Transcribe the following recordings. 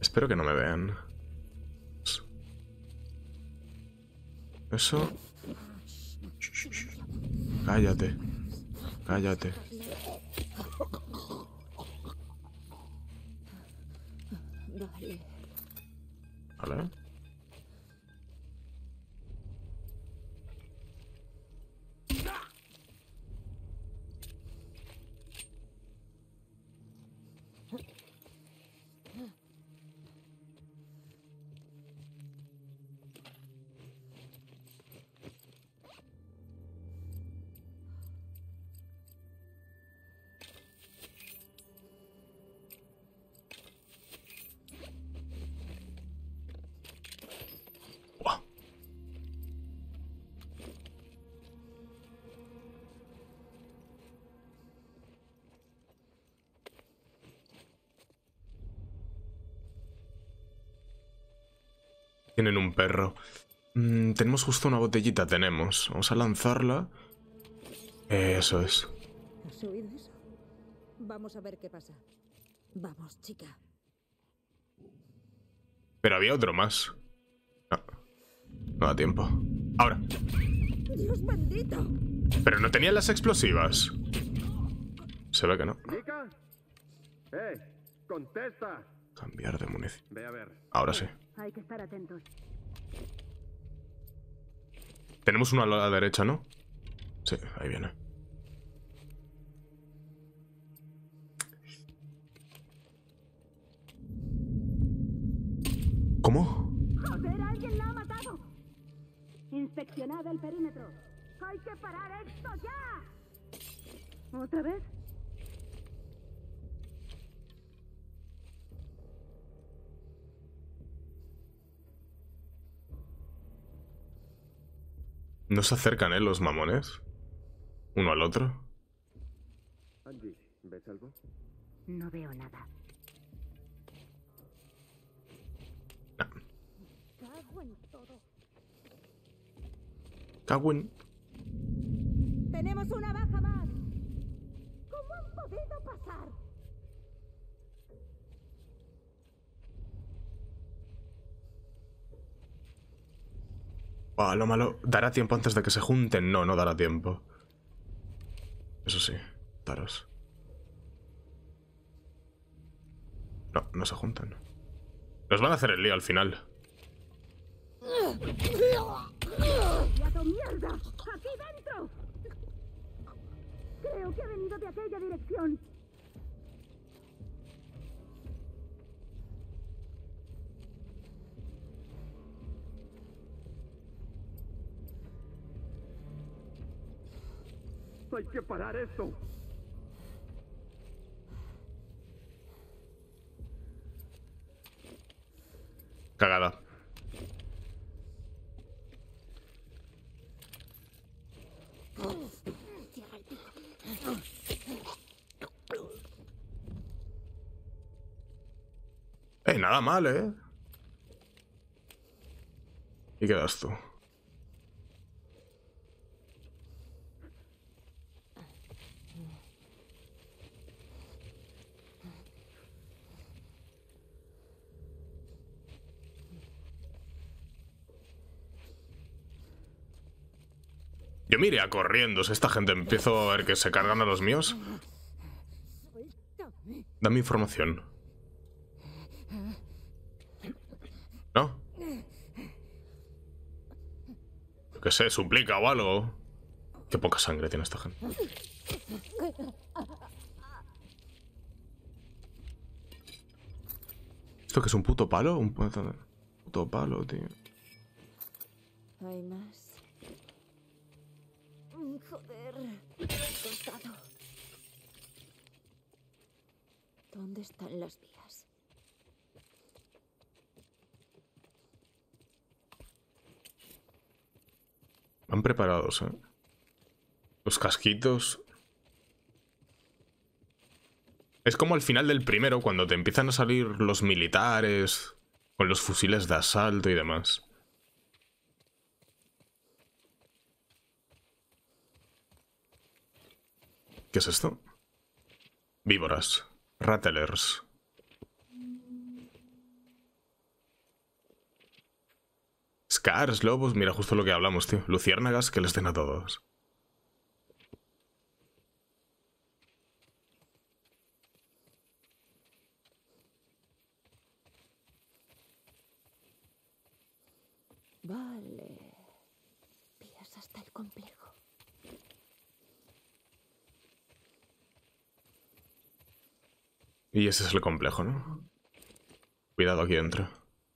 Espero que no me vean. Eso. Cállate. Cállate. Vale. ¿Vale? Buah. Tienen un perro. Tenemos justo una botellita, tenemos. Vamos a lanzarla. Eso es. ¿Has oído eso? Vamos a ver qué pasa. Vamos, chica. Pero había otro más. No, no da tiempo. Ahora. ¡Dios bendito! Pero no tenían las explosivas. Se ve que no. ¿Chica? ¡Contesta! Cambiar de munición. Ve a ver. Ahora sí. Hay que estar atentos. Tenemos uno a la derecha, ¿no? Sí, ahí viene. ¿Cómo? ¡Joder, alguien la ha matado! Inspeccionad el perímetro. ¡Hay que parar esto ya! ¿Otra vez? No se acercan, los mamones. Uno al otro. Angie, ¿ves algo? No veo nada. No. Cago en todo. Cagüen. ¡Tenemos una baja más! ¿Cómo han podido pasar? Ah, lo malo. ¿Dará tiempo antes de que se junten? No, no dará tiempo. Eso sí, daros. No, no se juntan. Nos van a hacer el lío al final. ¡Gato mierda! ¡Aquí dentro! Creo que ha venido de aquella dirección. ¡Hay que parar esto! Cagada. Nada mal, ¿eh? Y quedas tú. Yo me iría corriendo si esta gente empiezo a ver que se cargan a los míos. Dame información. ¿No? Yo qué sé, suplica o algo. Qué poca sangre tiene esta gente. ¿Esto qué es un puto palo? Un puto palo, tío. Hay más. Joder. Costado. ¿Dónde están las vías? Van preparados, ¿eh? Los casquitos. Es como al final del primero, cuando te empiezan a salir los militares con los fusiles de asalto y demás. ¿Qué es esto? Víboras. Rattlers. Scars, lobos, mira justo lo que hablamos, tío. Luciérnagas que les den a todos. Vale. Vías hasta el complejo. Y ese es el complejo, ¿no? Cuidado aquí dentro.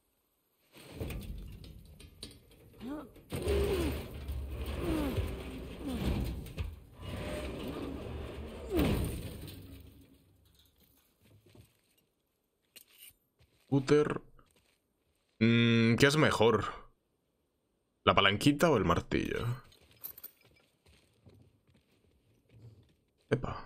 Scooter. ¿Qué es mejor? ¿La palanquita o el martillo? Epa.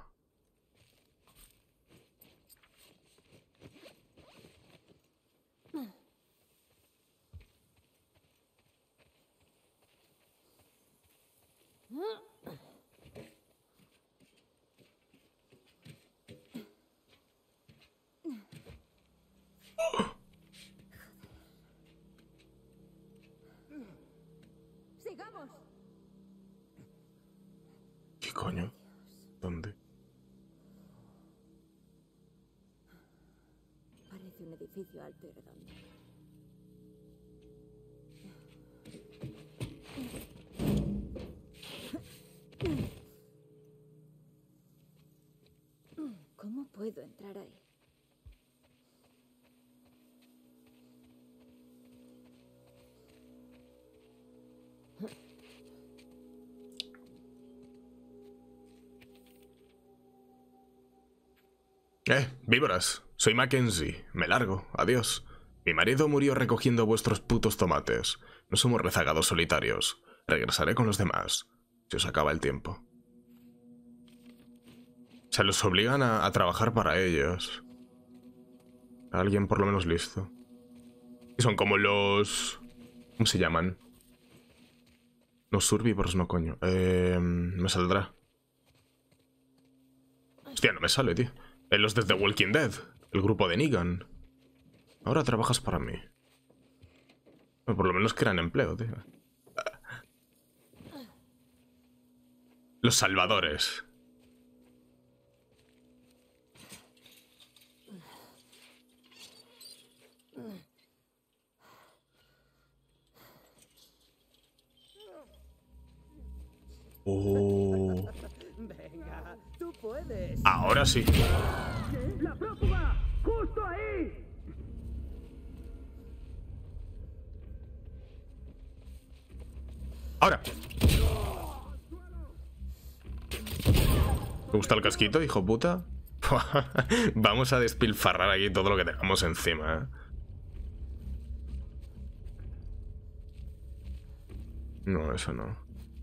¡Sigamos! ¿Qué coño? ¿Dónde? Parece un edificio alto y redondo. ¿Cómo puedo entrar ahí? Víboras. Soy Mackenzie. Me largo. Adiós. Mi marido murió recogiendo vuestros putos tomates. No somos rezagados solitarios. Regresaré con los demás. Se os acaba el tiempo. Se los obligan a trabajar para ellos. Alguien por lo menos listo. Y son como los... ¿Cómo se llaman? No, Survivors, no, coño. Me saldrá. Hostia, no me sale, tío. Los de The Walking Dead. El grupo de Negan. Ahora trabajas para mí. Bueno, por lo menos crean empleo, tío. Los salvadores. Oh. Venga, tú puedes. Ahora sí. ¡La prófuga! ¡Justo ahí! Ahora. ¿Te gusta el casquito, hijo puta? Vamos a despilfarrar aquí todo lo que tengamos encima, ¿eh? No, eso no.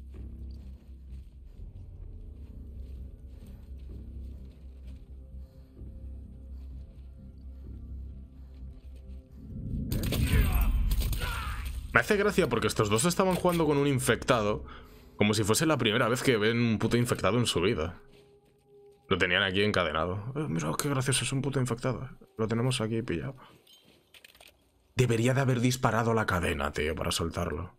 Me hace gracia porque estos dos estaban jugando con un infectado como si fuese la primera vez que ven un puto infectado en su vida. Lo tenían aquí encadenado. Mira qué gracioso, es un puto infectado. Lo tenemos aquí pillado. Debería de haber disparado la cadena, tío, para soltarlo.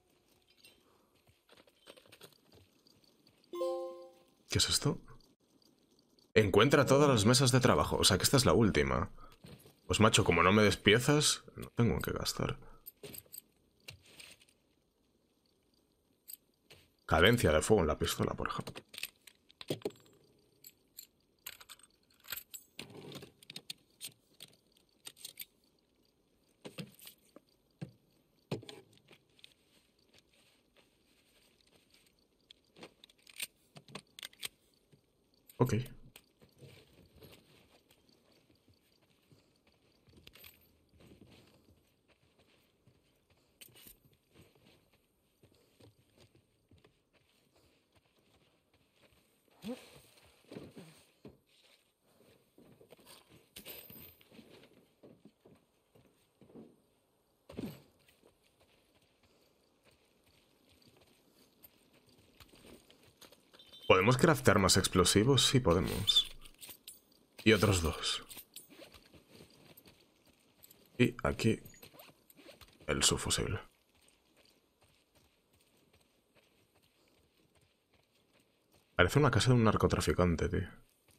¿Qué es esto? Encuentra todas las mesas de trabajo. O sea que esta es la última. Pues macho, como no me des piezas, no tengo en qué gastar. Cadencia de fuego en la pistola, por ejemplo. Ok. ¿Podemos craftear más explosivos? Sí, podemos. Y otros dos. Y aquí el subfusible. Parece una casa de un narcotraficante, tío.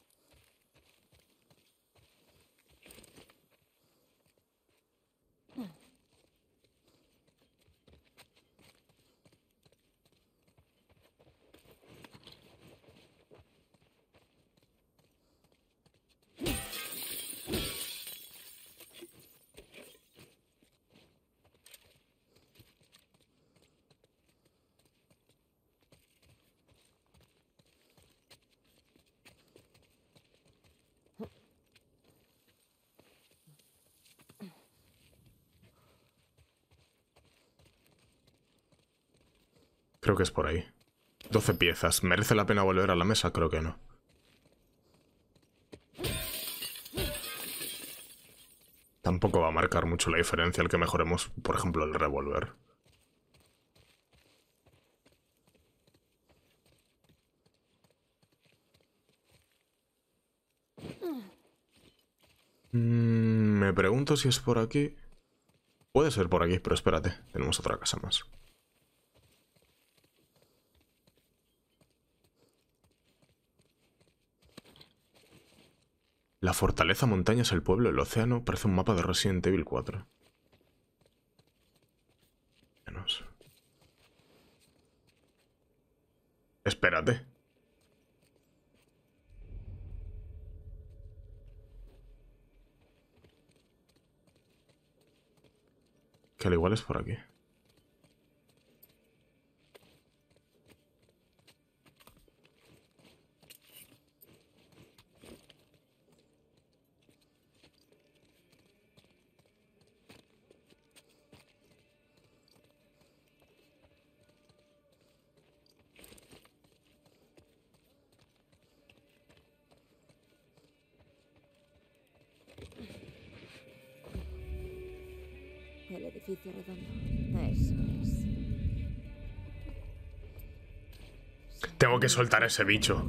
Creo que es por ahí. 12 piezas. ¿Merece la pena volver a la mesa? Creo que no. Tampoco va a marcar mucho la diferencia el que mejoremos, por ejemplo, el revólver. Me pregunto si es por aquí. Puede ser por aquí, pero espérate. Tenemos otra casa más. La fortaleza, montañas, el pueblo, el océano. Parece un mapa de Resident Evil 4. Menos. Espérate. Que al igual es por aquí. El edificio redondo. Eso es. Tengo que soltar a ese bicho.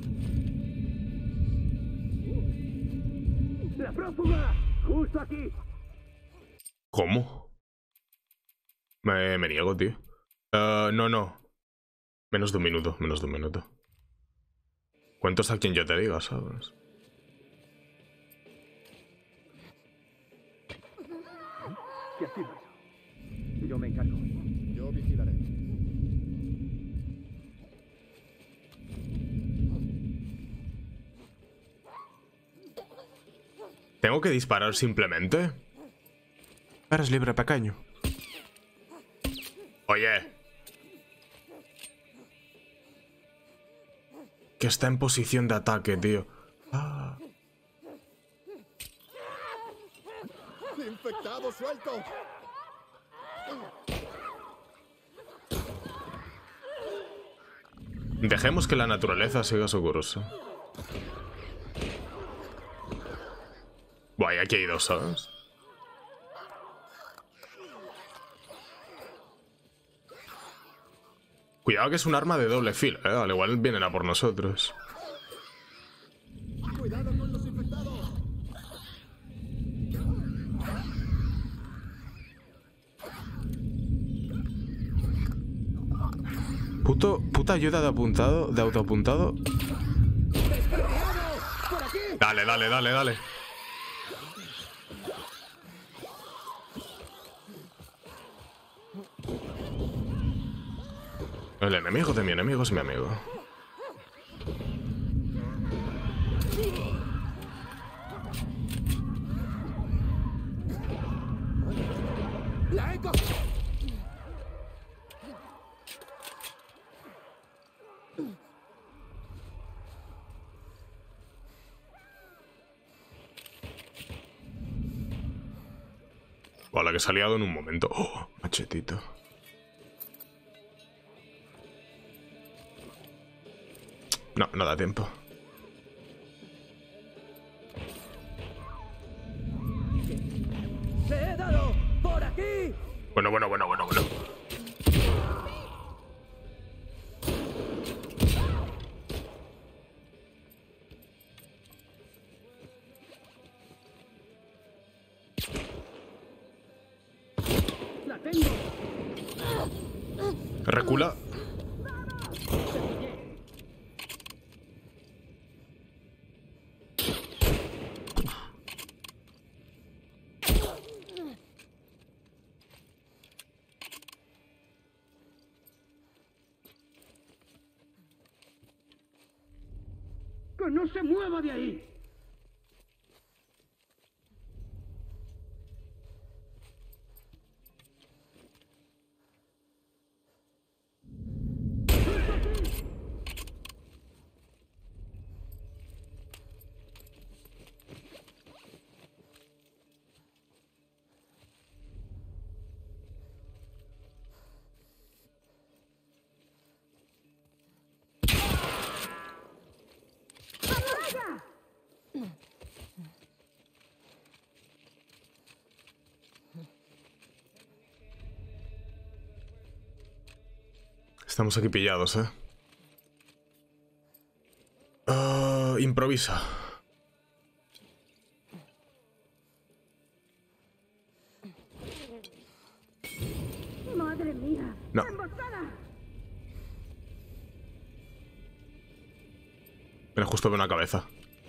¡La prófuga! ¡Justo aquí! ¿Cómo? Me niego, tío. No. Menos de un minuto, menos de un minuto. Cuentos a quien yo te diga, ¿sabes? ¿Qué ha sido eso? Yo me encargo. Yo vigilaré. ¿Tengo que disparar simplemente? Eres libre, pequeño. Oye. Que está en posición de ataque, tío. Ah. ¡Infectado suelto! Dejemos que la naturaleza siga su curso. Buah, aquí hay dos, ¿sabes? Cuidado que es un arma de doble filo, ¿eh? Al igual vienen a por nosotros. ¡Cuidado con los infectados! Puta ayuda de apuntado, de autoapuntado. Dale. El enemigo de mi enemigo es mi amigo. ¡La he cogido! Vale, que se ha liado en un momento. Oh, machetito. No da tiempo. ¡Le he dado! ¡Por aquí! Bueno. ¡La tengo! Recula. no se mueva de ahí! Estamos aquí pillados, ¿eh? Improvisa. ¡Madre mía! No. ¡Emboscada! Mira, justo veo una cabeza.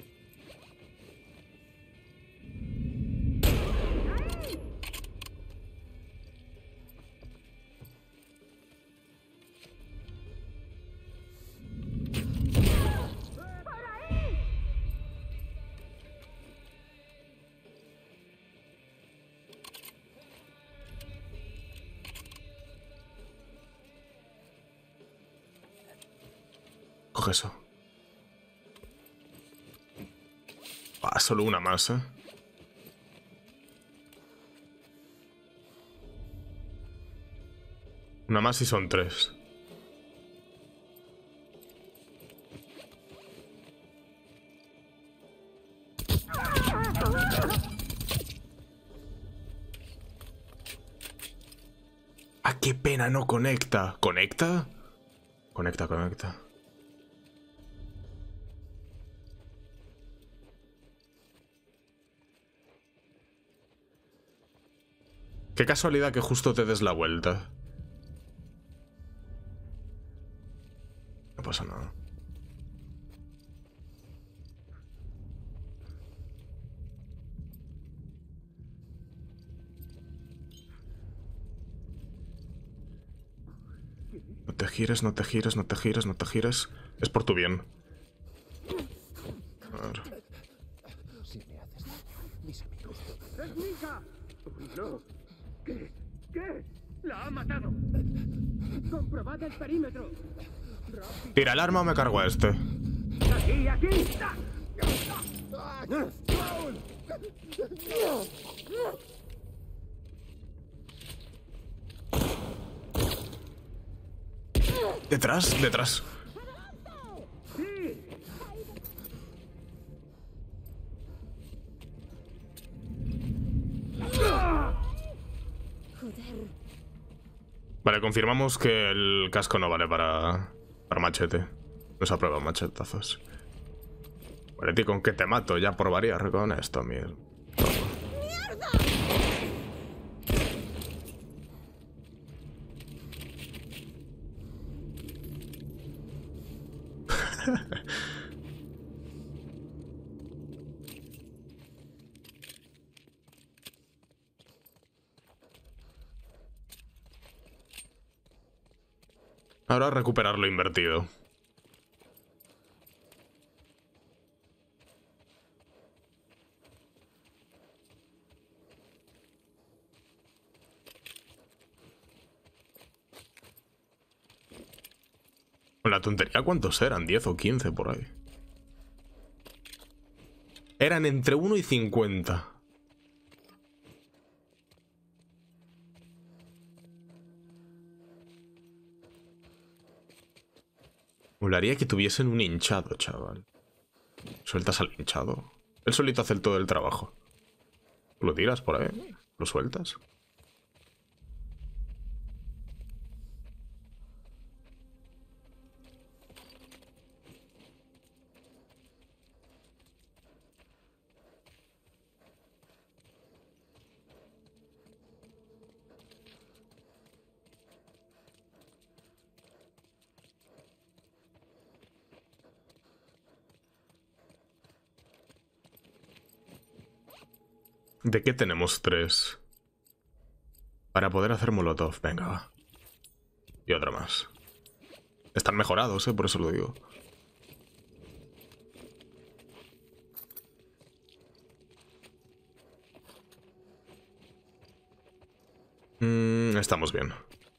Coge eso. Ah, solo una más, ¿eh? Una más y son 3. Ah, qué pena, no conecta. ¿Conecta? Conecta, conecta. Qué casualidad que justo te des la vuelta. No pasa nada. No te gires, no te gires, no te gires, no te gires. Es por tu bien. A ver. Si me haces daño, mis amigos. ¡Es mi hija! Uy, no. ¿Qué? ¿Qué? ¡La ha matado! ¡Comprobad el perímetro! ¡Rápido! ¿Tira el arma o me cargo a este? ¡Aquí, aquí! Detrás, detrás. ¡Sí! Joder. Vale, confirmamos que el casco no vale para machete. No se aprueban machetazos. Vale, tío, ¿con qué te mato? Ya por variar con esto, mierda. Ahora recuperar lo invertido. La tontería, ¿cuántos eran? 10 o 15 por ahí. Eran entre 1 y 50. Molaría que tuviesen un hinchado, chaval. ¿Sueltas al hinchado? Él solito hace todo el trabajo. ¿Lo tiras por ahí? ¿Lo sueltas? ¿De qué tenemos 3? Para poder hacer molotov, venga, va. Y otra más. Están mejorados, por eso lo digo. Estamos bien.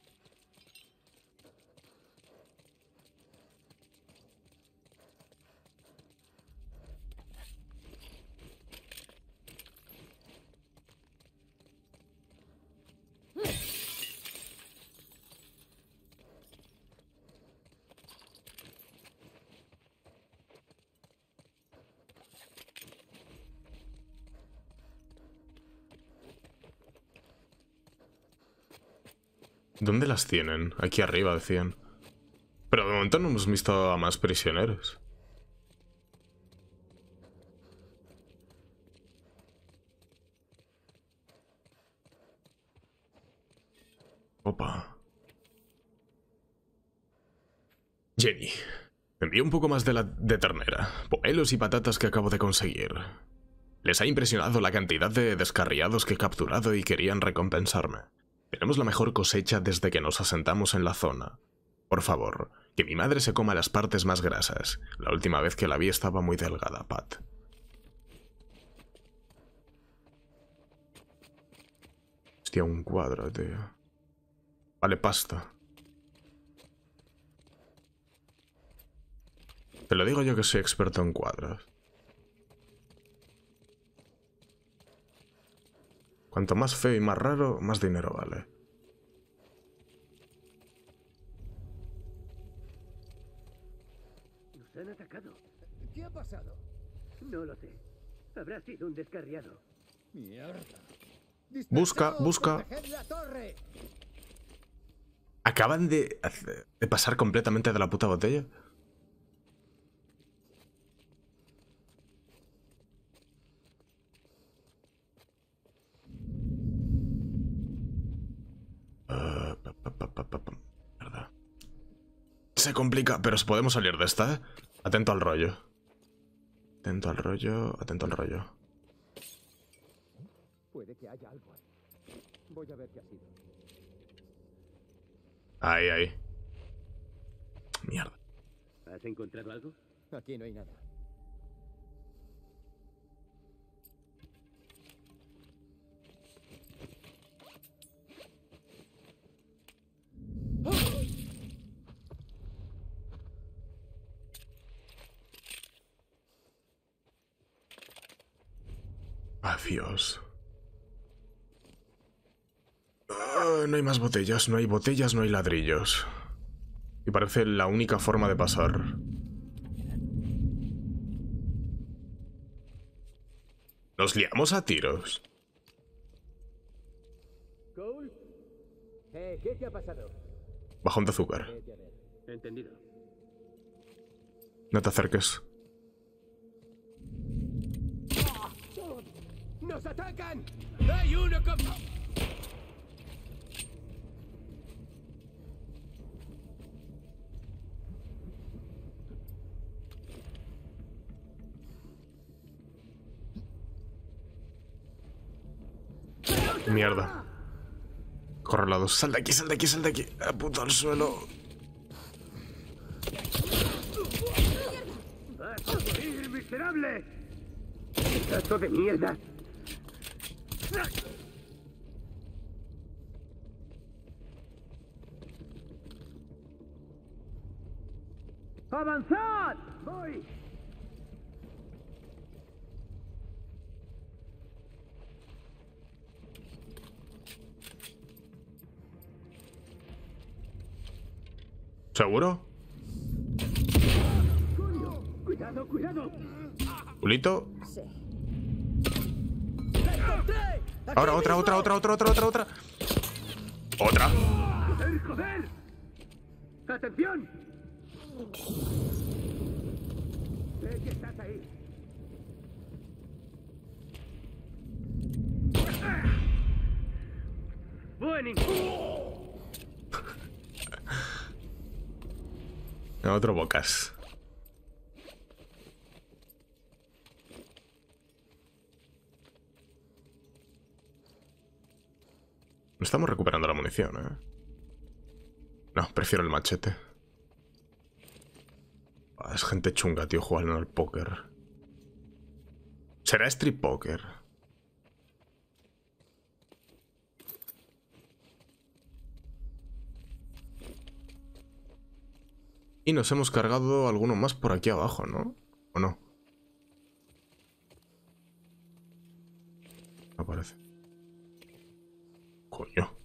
¿Dónde las tienen? Aquí arriba, decían. Pero de momento no hemos visto a más prisioneros. Opa. Jenny, me envío un poco más de ternera, pomelos y patatas que acabo de conseguir. Les ha impresionado la cantidad de descarriados que he capturado y querían recompensarme. Tenemos la mejor cosecha desde que nos asentamos en la zona. Por favor, que mi madre se coma las partes más grasas. La última vez que la vi estaba muy delgada, Pat. Hostia, un cuadro, tío. Vale, pasta. Te lo digo yo que soy experto en cuadros. Cuanto más feo y más raro, más dinero vale. Nos han atacado. ¿Qué ha pasado? No lo sé. Habrá sido un descarriado. Mierda. Busca, Dispersaos, busca. proteged la torre. Acaban de pasar completamente de la puta botella. Mierda. Se complica, pero podemos salir de esta, ¿eh? Atento al rollo. Atento al rollo, atento al rollo. Puede que haya algo ahí. Voy a ver qué ha sido. Ahí, ahí. Mierda. ¿Has encontrado algo? Aquí no hay nada. Adiós. No hay más botellas, no hay botellas, no hay ladrillos. Y parece la única forma de pasar. Nos liamos a tiros. ¿Cole? ¿Qué te ha pasado? Bajón de azúcar. Vete a ver. Entendido. No te acerques. ¡Nos atacan! ¡Hay uno con... Mierda. Correlados. Sal de aquí, sal de aquí, sal de aquí. Apunta al suelo. ¡Vas a morir, miserable! ¡Pedazo de mierda! ¡Avanzad! ¡Voy! ¿Seguro? ¡Coño! ¡Cuidado, cuidado! ¿Ulito? Sí. Ahora, otra. ¡Otra! ¡Joder, joder! ¡Atención! Sé que estás ahí. ¡Buenísimo! Otro bocas. No estamos recuperando la munición, ¿eh? No, prefiero el machete. Es gente chunga, tío, jugando al póker. ¿Será strip poker? Y nos hemos cargado alguno más por aquí abajo, ¿no? ¿O no? No parece. Coño.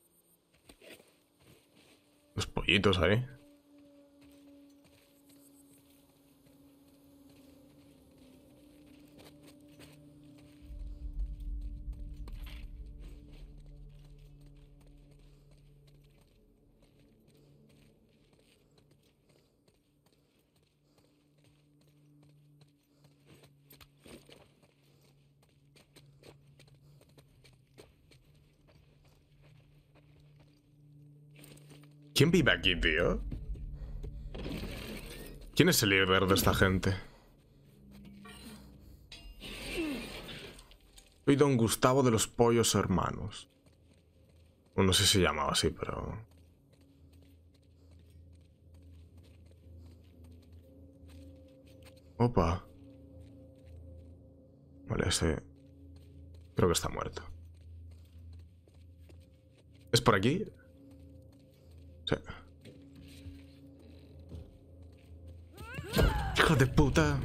Los pollitos ahí. ¿Quién vive aquí, tío? ¿Quién es el líder de esta gente? Soy Don Gustavo de los Pollos Hermanos. Bueno, no sé si se llamaba así, pero... Opa. Vale, ese... Creo que está muerto. ¿Es por aquí? Sí. ¡Hijo de puta!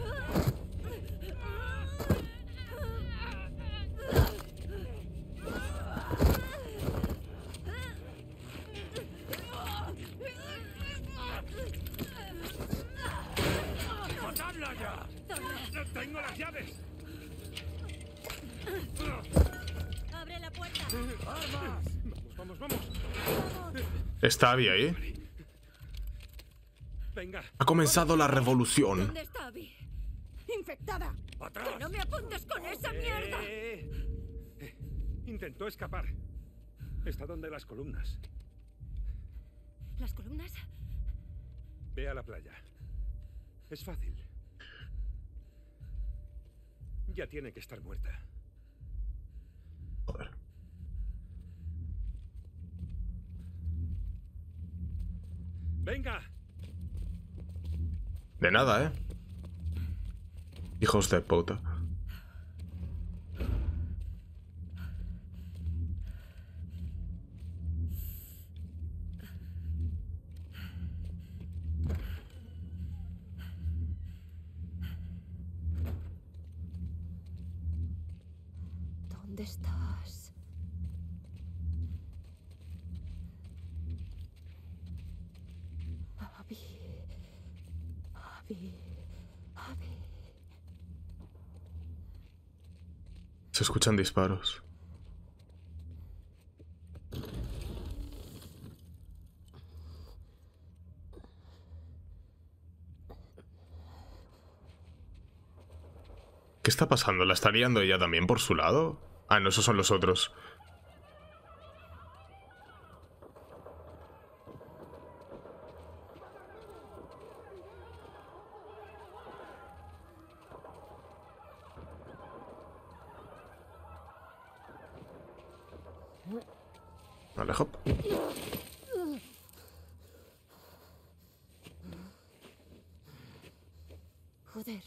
¡Matadla ya! ¡Tengo las llaves! ¡Abre la puerta! ¡Armas! ¡Vamos, vamos! ¿Está Abby ahí? Venga, Ha comenzado la revolución. ¿Dónde está Abby? ¡Infectada! atrás. ¡Que no me apuntes con esa mierda! Intentó escapar. Está donde las columnas. ¿Las columnas? Ve a la playa. Es fácil. Ya tiene que estar muerta. Joder. ¡Venga! De nada, ¿eh? Hijos de puta. ¿Dónde estás? Abby. Abby. Abby. Se escuchan disparos. ¿Qué está pasando? ¿La está liando ella también por su lado? Ah, no, esos son los otros. Vale, hop. Joder.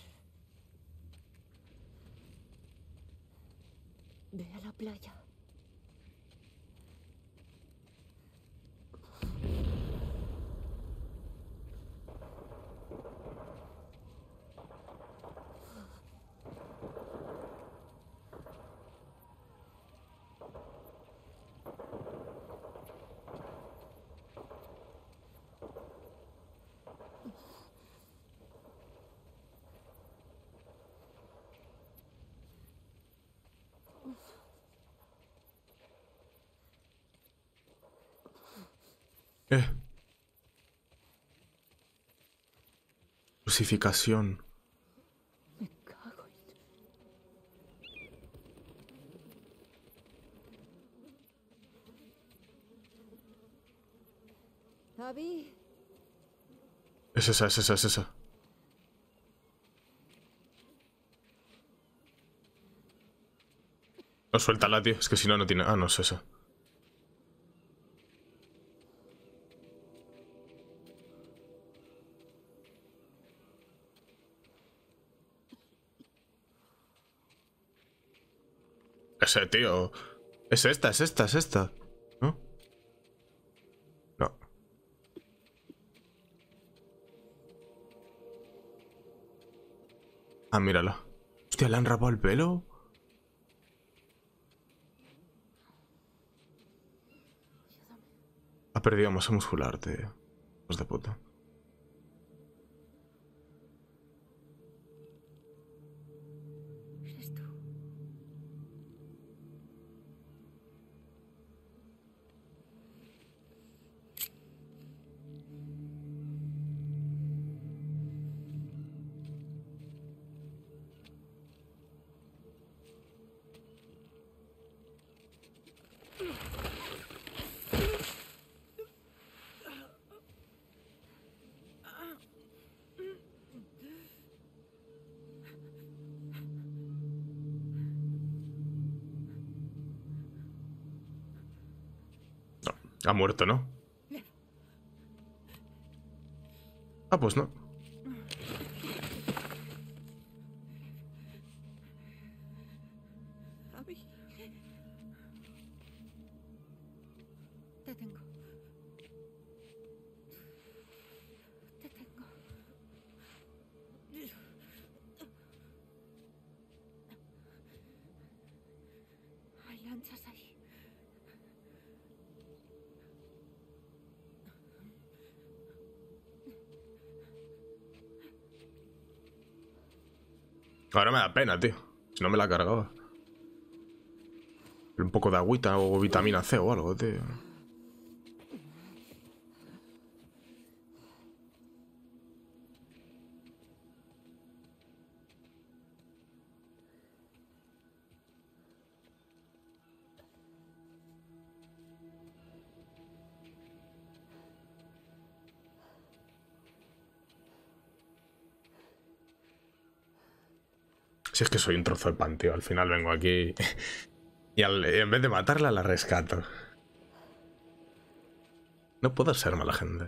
Ve a la playa. Crucificación. Me cago en... Abby. Es esa, es esa, es esa. No, suéltala, tío. Es que si no, no tiene... Ah, no, es esa. Ese, tío. Es esta, es esta, es esta. ¿No? No. Ah, mírala. Hostia, ¿le han rapado el pelo? Ha perdido masa muscular, tío. Hijos de puta. ¿Eres tú? Ha muerto, ¿no? Ah, pues no. Abby. Te tengo. Te tengo. Hay lanchas ahí. Ahora me da pena, tío. Si no me la cargaba. Un poco de agüita o vitamina C o algo, tío. Si es que soy un trozo de pan, tío. Al final vengo aquí y en vez de matarla, la rescato. No puedo ser mala gente.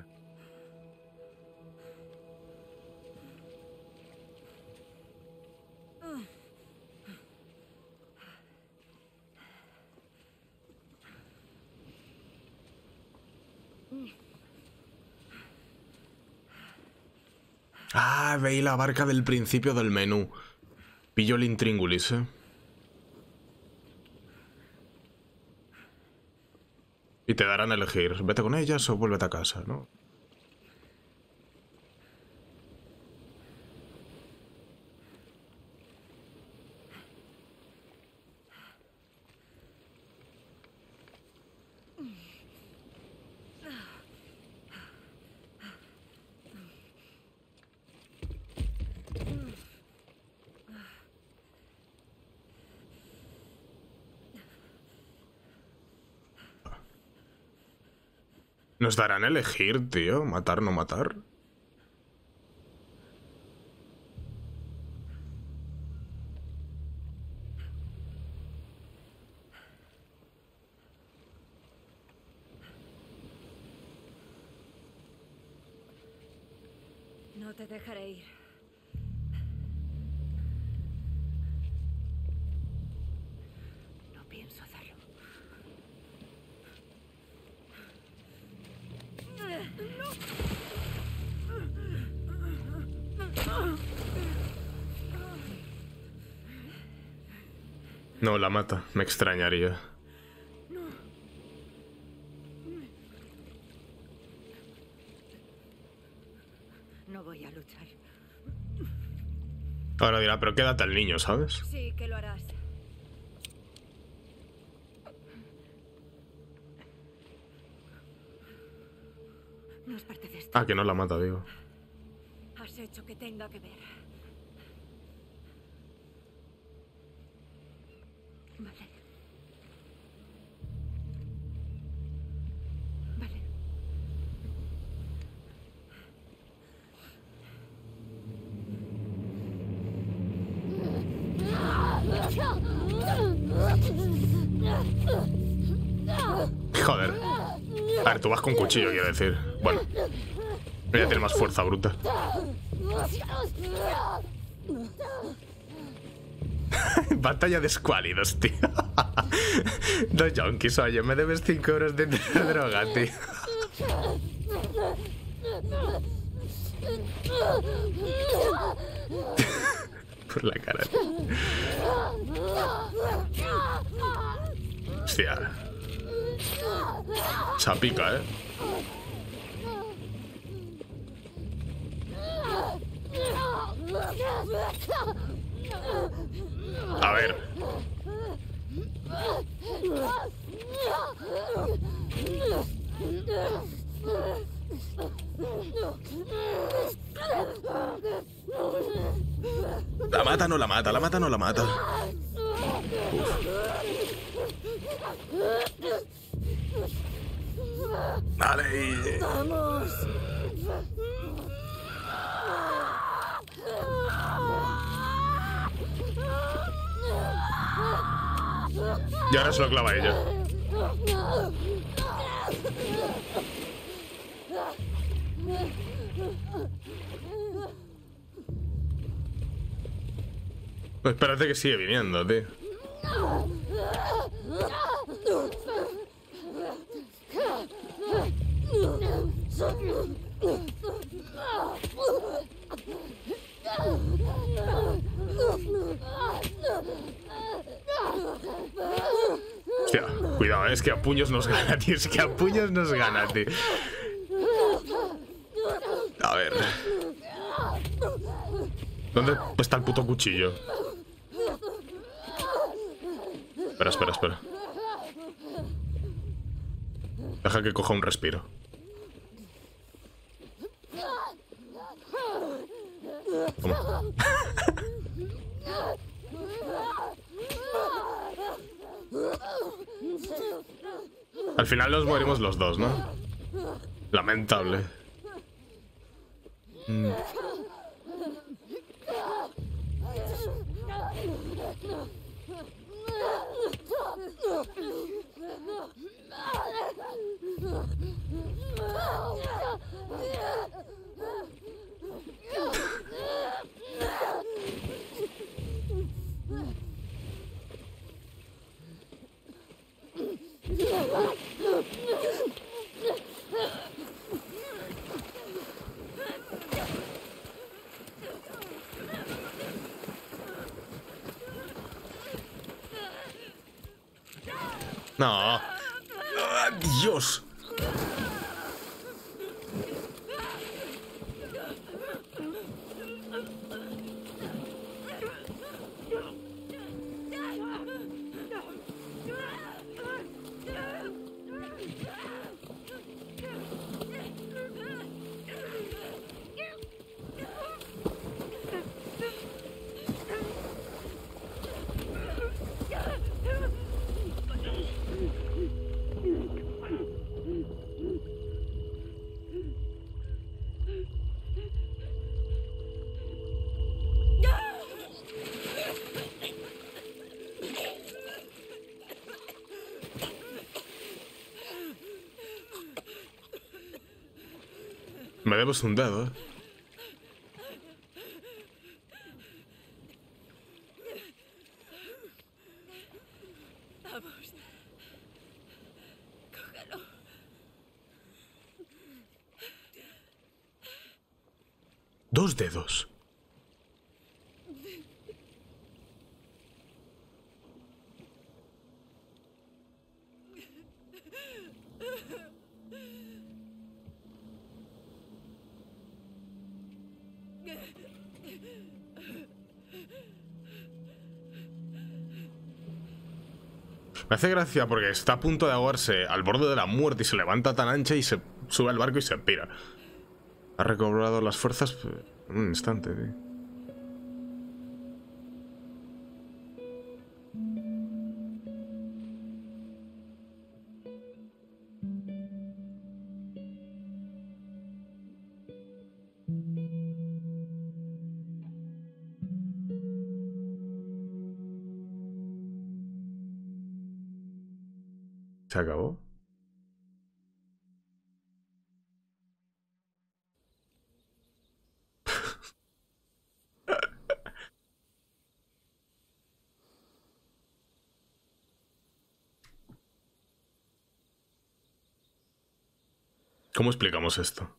Ah, veí la barca del principio del menú. Pillo el intríngulis, Y te darán a elegir, vete con ellas o vuélvete a casa, ¿no? ¿Nos darán a elegir, tío? ¿Matar o no matar? No te dejaré ir. No pienso hacerlo. No, la mata. Me extrañaría. No voy a luchar. Ahora dirá, pero quédate al niño, ¿sabes? Sí que lo harás. No es parte de esto. Ah, que no la mata, digo. Has hecho que tenga que ver. Vale. Vale. Joder. A ver, tú vas con cuchillo, quiero decir. Bueno. Voy a tener más fuerza bruta. Batalla de escuálidos, tío. Dos junkies, oye, me debes 5 euros de droga, tío. por la cara. Hostia. Esa pica, ¿eh? A ver. La mata, no la mata, la mata, no la mata. Uf. Vale. Vamos. Y ahora se lo clava ella. Pues espérate que sigue viniendo, tío. Hostia, cuidado, es que a puños nos gana, tío. Es que a puños nos gana, tío. A ver. ¿Dónde está el puto cuchillo? Espera, espera, espera. Deja que coja un respiro. Toma. Al final nos morimos los dos, ¿no? Lamentable. No. ¡Ah, Dios! Me debes un dedo, ¿eh? Vamos. Cógelo. Dos dedos. Me hace gracia porque está a punto de ahogarse al borde de la muerte y se levanta tan ancha y se sube al barco y se pira. Ha recobrado las fuerzas en un instante, tío. ¿Se acabó? ¿Cómo explicamos esto?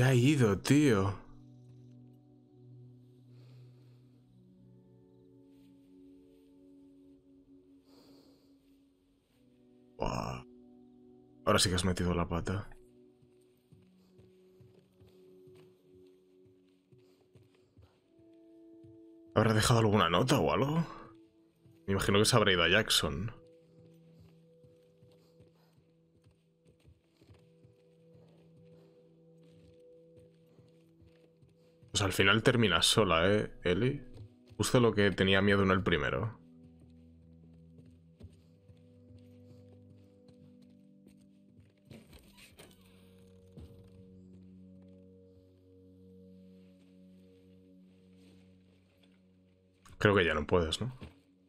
Se ha ido, tío. Buah. Ahora sí que has metido la pata. ¿Habrá dejado alguna nota o algo? Me imagino que se habrá ido a Jackson. Pues al final terminas sola, ¿eh, Ellie? Justo lo que tenía miedo en el primero. Creo que ya no puedes, ¿no?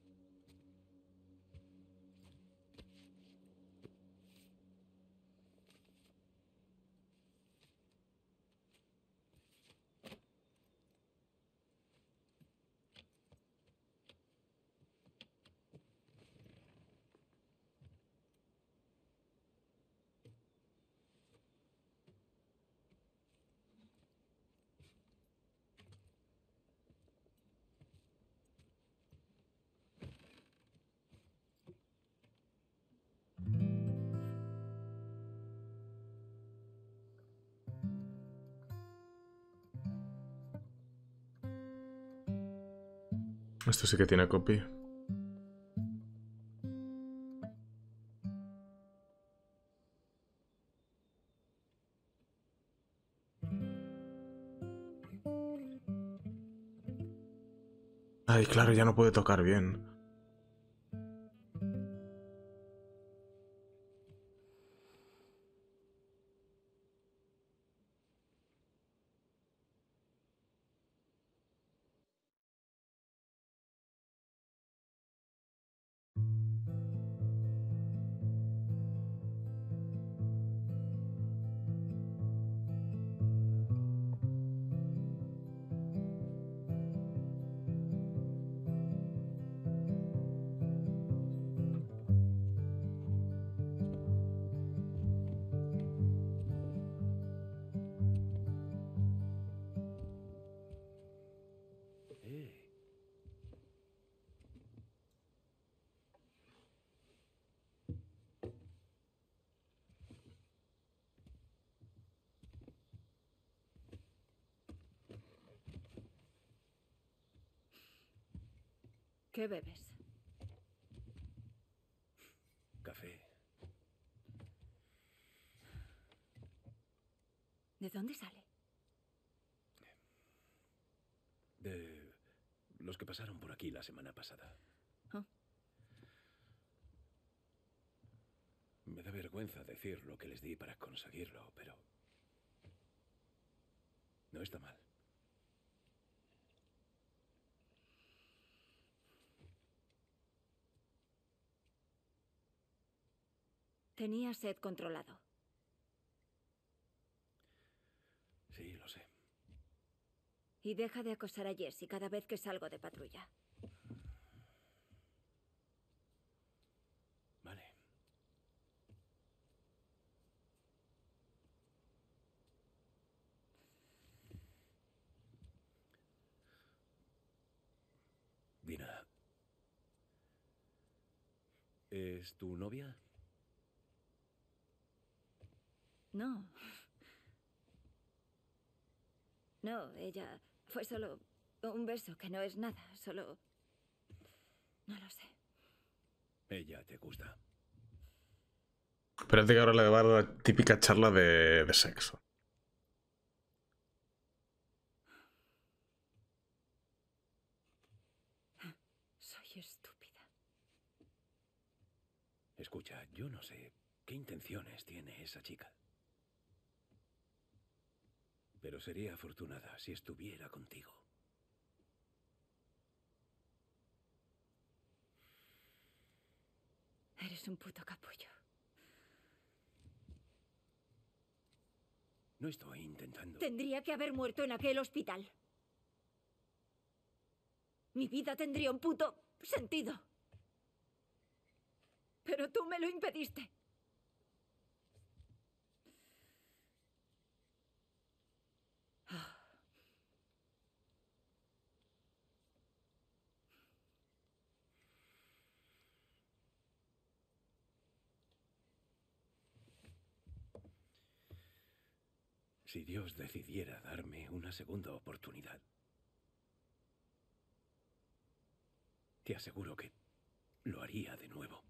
Esto sí que tiene copy. Ay, claro, ya no puede tocar bien. ¿Qué bebes? Café. ¿De dónde sale? De los que pasaron por aquí la semana pasada. Oh. Me da vergüenza decir lo que les di para conseguirlo, pero no está mal. Tenía sed controlado. Sí, lo sé. Y deja de acosar a Jessie cada vez que salgo de patrulla. Vale. Dina. ¿Es tu novia? No. No, ella fue solo un beso, que no es nada, solo... No lo sé. Ella te gusta. Espérate que ahora le va a dar la típica charla de sexo. Soy estúpida. Escucha, yo no sé qué intenciones tiene esa chica. Pero sería afortunada si estuviera contigo. Eres un puto capullo. No estoy intentando... Tendría que haber muerto en aquel hospital. Mi vida tendría un puto sentido. Pero tú me lo impediste. Si Dios decidiera darme una segunda oportunidad, te aseguro que lo haría de nuevo.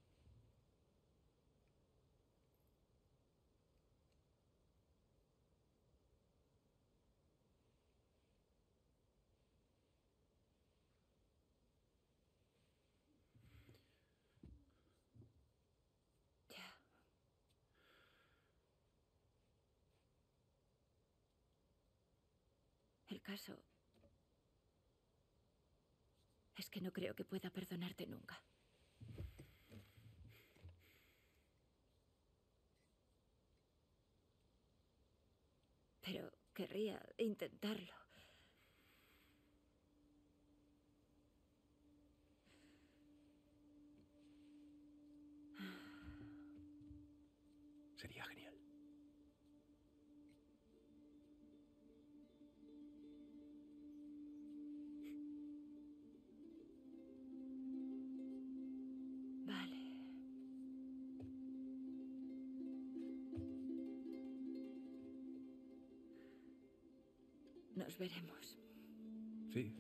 El caso es que no creo que pueda perdonarte nunca. Pero querría intentarlo. Sería genial. Vale. Nos veremos. Sí.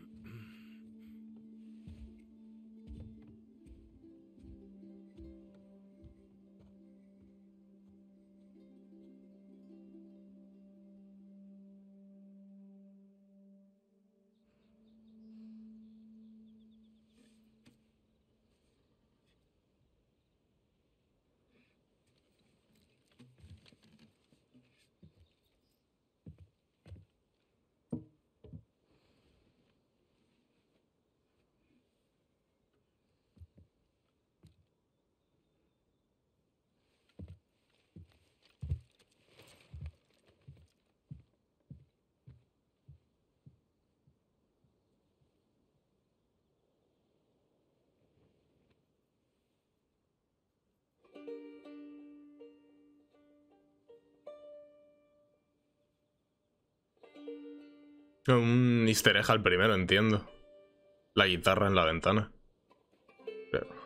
Un easter egg al primero, entiendo. La guitarra en la ventana. Pero...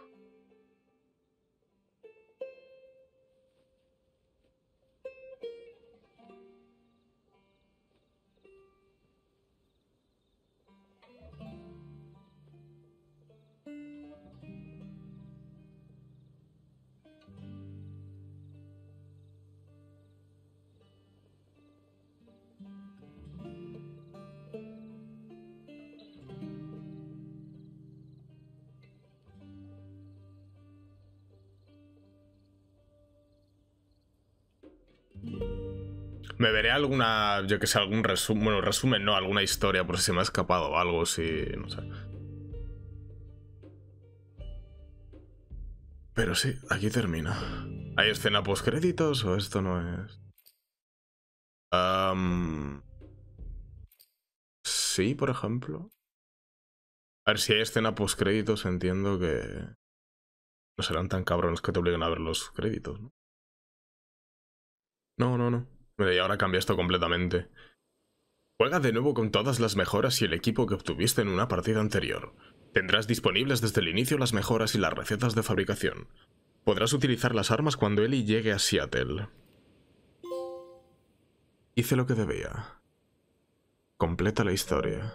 me veré alguna, yo que sé, algún resumen, bueno, resumen no, alguna historia por si se me ha escapado algo, si, no sé. Pero sí, aquí termina. ¿Hay escena post créditos o esto no es? Sí, por ejemplo. A ver, si hay escena post créditos entiendo que no serán tan cabrones que te obliguen a ver los créditos, ¿no? No. Mira, y ahora cambia esto completamente. Juega de nuevo con todas las mejoras y el equipo que obtuviste en una partida anterior. Tendrás disponibles desde el inicio las mejoras y las recetas de fabricación. Podrás utilizar las armas cuando Ellie llegue a Seattle. Hice lo que debía. Completa la historia.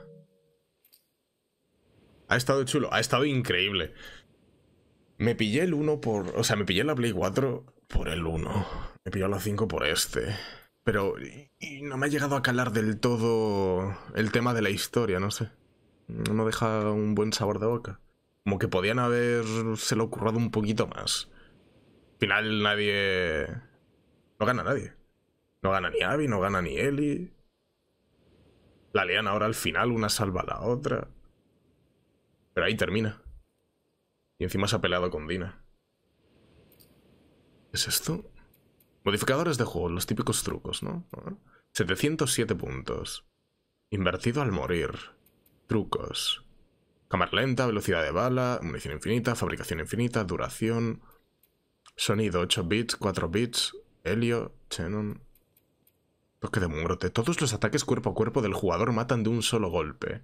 Ha estado chulo, ha estado increíble. Me pillé el 1 por... O sea, me pillé la Play 4 por el 1. Me pillé la 5 por este. Pero y no me ha llegado a calar del todo el tema de la historia, no sé. No deja un buen sabor de boca. Como que podían habérselo currado un poquito más. Al final nadie... No gana nadie. No gana ni Abby, no gana ni Ellie. La lían ahora al final, una salva a la otra. Pero ahí termina. Y encima se ha peleado con Dina. ¿Qué es esto? Modificadores de juego, los típicos trucos, ¿no? 707 puntos. Invertido al morir. Trucos. Cámara lenta, velocidad de bala, munición infinita, fabricación infinita, duración. Sonido 8 bits, 4 bits. Helio, Xenon. Toque de muerte. Todos los ataques cuerpo a cuerpo del jugador matan de un solo golpe.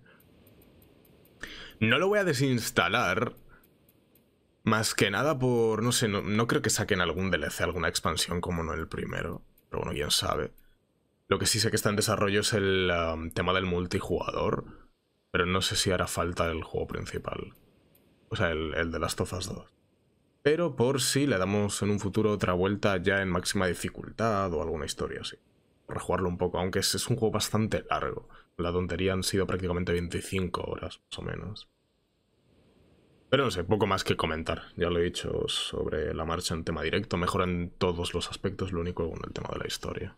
No lo voy a desinstalar. Más que nada por... No sé, no creo que saquen algún DLC, alguna expansión como no el primero. Pero bueno, quién sabe. Lo que sí sé que está en desarrollo es el tema del multijugador, pero no sé si hará falta el juego principal. O sea, el de Last of Us 2. Pero por si le damos en un futuro otra vuelta ya en máxima dificultad o alguna historia así. Rejugarlo un poco, aunque es un juego bastante largo. La tontería han sido prácticamente 25 horas, más o menos. Pero no sé, poco más que comentar. Ya lo he dicho sobre la marcha en tema directo. Mejora en todos los aspectos, lo único con el tema de la historia.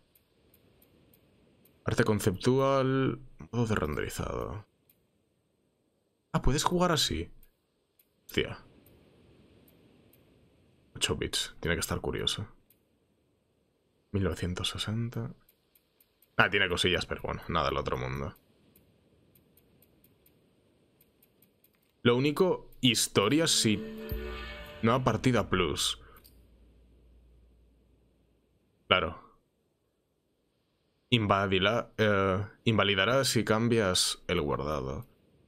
Arte conceptual, modo de renderizado. Ah, ¿puedes jugar así? Hostia. 8 bits, tiene que estar curioso. 1960. Ah, tiene cosillas, pero bueno, nada del otro mundo. Lo único, historia sí. Nueva partida plus. Claro. Invalidará si cambias el guardado.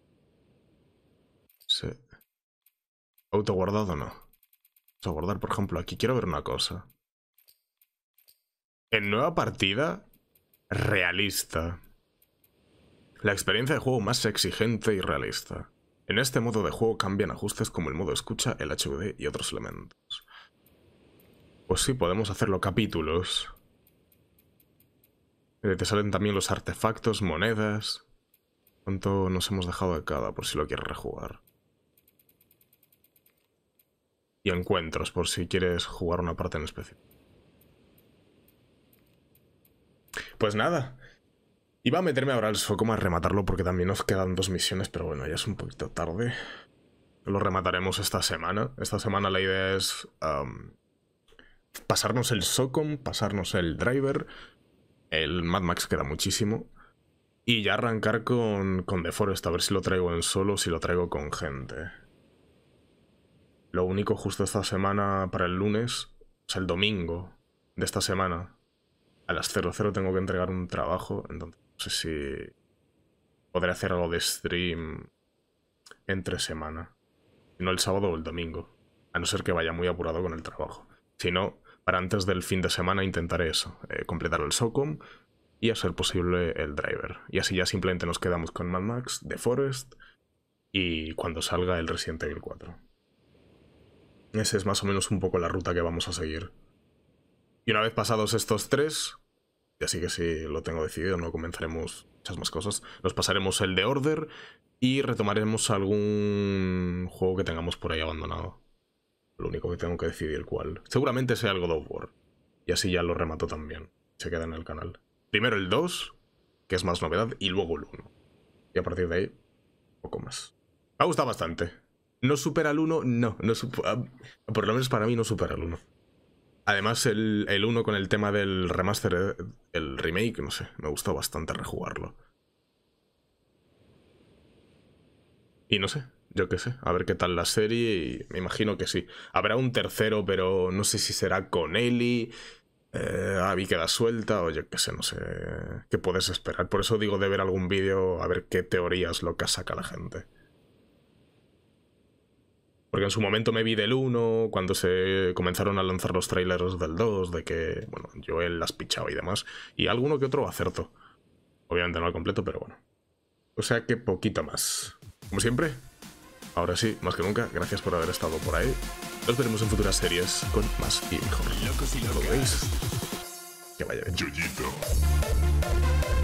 Sí. Autoguardado no. Vamos a guardar, por ejemplo, aquí. Quiero ver una cosa. En nueva partida, realista. La experiencia de juego más exigente y realista. En este modo de juego cambian ajustes como el modo escucha, el HUD y otros elementos. Pues sí, podemos hacerlo capítulos. Te salen también los artefactos, monedas. ¿Cuánto nos hemos dejado de cada por si lo quieres rejugar? Y encuentros por si quieres jugar una parte en específico. Pues nada. Iba a meterme ahora al Socom a rematarlo porque también nos quedan 2 misiones, pero bueno, ya es un poquito tarde. Lo remataremos esta semana. Esta semana la idea es pasarnos el Socom, pasarnos el Driver. El Mad Max queda muchísimo. Y ya arrancar con The Forest, a ver si lo traigo en solo o si lo traigo con gente. Lo único justo esta semana para el lunes, o sea, el domingo de esta semana, a las 00 tengo que entregar un trabajo, entonces no sé si podré hacer algo de stream entre semana. Si no el sábado o el domingo, a no ser que vaya muy apurado con el trabajo. Si no, para antes del fin de semana intentaré eso, completar el Socom y a ser posible el Driver. Y así ya simplemente nos quedamos con Mad Max, The Forest y cuando salga el Resident Evil 4. Esa es más o menos un poco la ruta que vamos a seguir. Y una vez pasados estos 3, y así que si lo tengo decidido, no comenzaremos muchas más cosas. Nos pasaremos el The Order y retomaremos algún juego que tengamos por ahí abandonado. Lo único que tengo que decidir cuál. Seguramente sea el God of War. Y así ya lo remato también. Se queda en el canal. Primero el 2, que es más novedad, y luego el 1. Y a partir de ahí, poco más. Me ha gustado bastante. ¿No supera el 1? No. Por lo menos para mí no supera el 1. Además, el 1 con el tema del remaster, el remake, no sé, me gustó bastante rejugarlo. Y no sé, yo qué sé, a ver qué tal la serie y me imagino que sí. Habrá un tercero, pero no sé si será con Ellie, Abby queda suelta o yo qué sé, no sé qué puedes esperar. Por eso digo de ver algún vídeo a ver qué teorías locas saca la gente. Porque en su momento me vi del 1, cuando se comenzaron a lanzar los trailers del 2, de que, bueno, Joel las pichaba y demás. Y alguno que otro acertó. Obviamente no al completo, pero bueno. O sea que poquito más. Como siempre, ahora sí, más que nunca, gracias por haber estado por ahí. Nos veremos en futuras series con más y mejor. ¿Lo veis? Que vaya bien.